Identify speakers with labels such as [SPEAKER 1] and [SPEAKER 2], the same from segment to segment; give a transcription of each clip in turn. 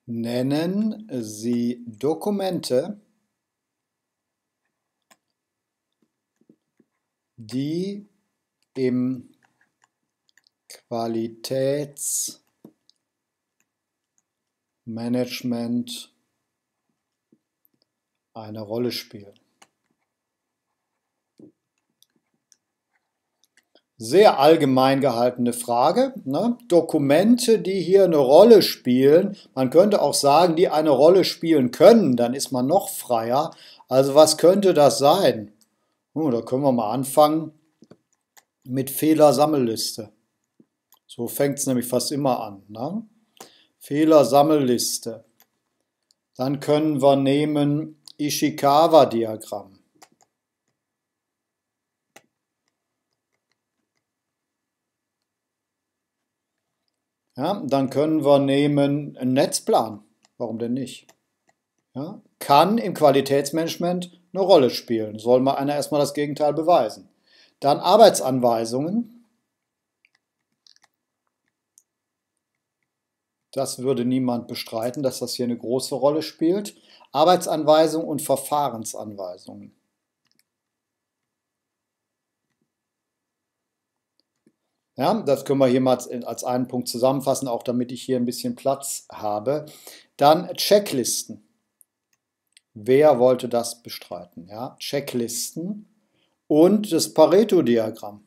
[SPEAKER 1] Nennen Sie Dokumente, die im Qualitätsmanagement eine Rolle spielen. Sehr allgemein gehaltene Frage, ne? Dokumente, die hier eine Rolle spielen, man könnte auch sagen, die eine Rolle spielen können, dann ist man noch freier. Also was könnte das sein? Da können wir mal anfangen mit Fehlersammelliste. So fängt es nämlich fast immer an. Ne? Fehlersammelliste. Dann können wir nehmen Ishikawa-Diagramm. Ja, dann können wir nehmen einen Netzplan. Warum denn nicht? Ja, kann im Qualitätsmanagement eine Rolle spielen. Soll mal einer erstmal das Gegenteil beweisen. Dann Arbeitsanweisungen. Das würde niemand bestreiten, dass das hier eine große Rolle spielt. Arbeitsanweisungen und Verfahrensanweisungen. Ja, das können wir hier mal als einen Punkt zusammenfassen, auch damit ich hier ein bisschen Platz habe. Dann Checklisten. Wer wollte das bestreiten? Ja, Checklisten und das Pareto-Diagramm.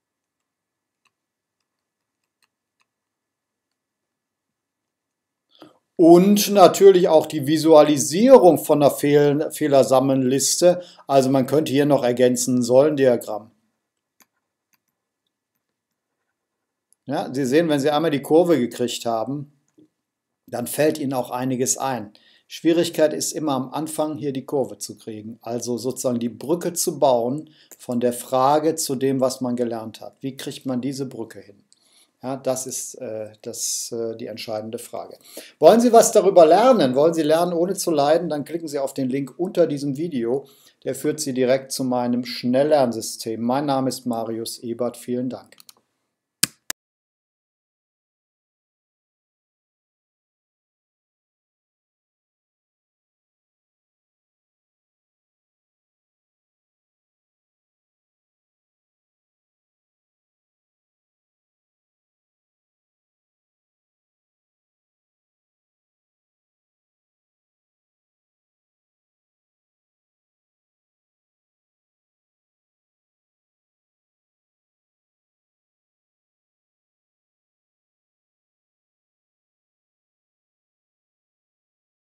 [SPEAKER 1] Und natürlich auch die Visualisierung von einer Fehlersammelliste. Also man könnte hier noch ergänzen, ein Säulendiagramm. Ja, Sie sehen, wenn Sie einmal die Kurve gekriegt haben, dann fällt Ihnen auch einiges ein. Schwierigkeit ist immer am Anfang hier die Kurve zu kriegen, also sozusagen die Brücke zu bauen von der Frage zu dem, was man gelernt hat. Wie kriegt man diese Brücke hin? Ja, das ist die entscheidende Frage. Wollen Sie was darüber lernen? Wollen Sie lernen, ohne zu leiden? Dann klicken Sie auf den Link unter diesem Video. Der führt Sie direkt zu meinem Schnelllernsystem. Mein Name ist Marius Ebert. Vielen Dank.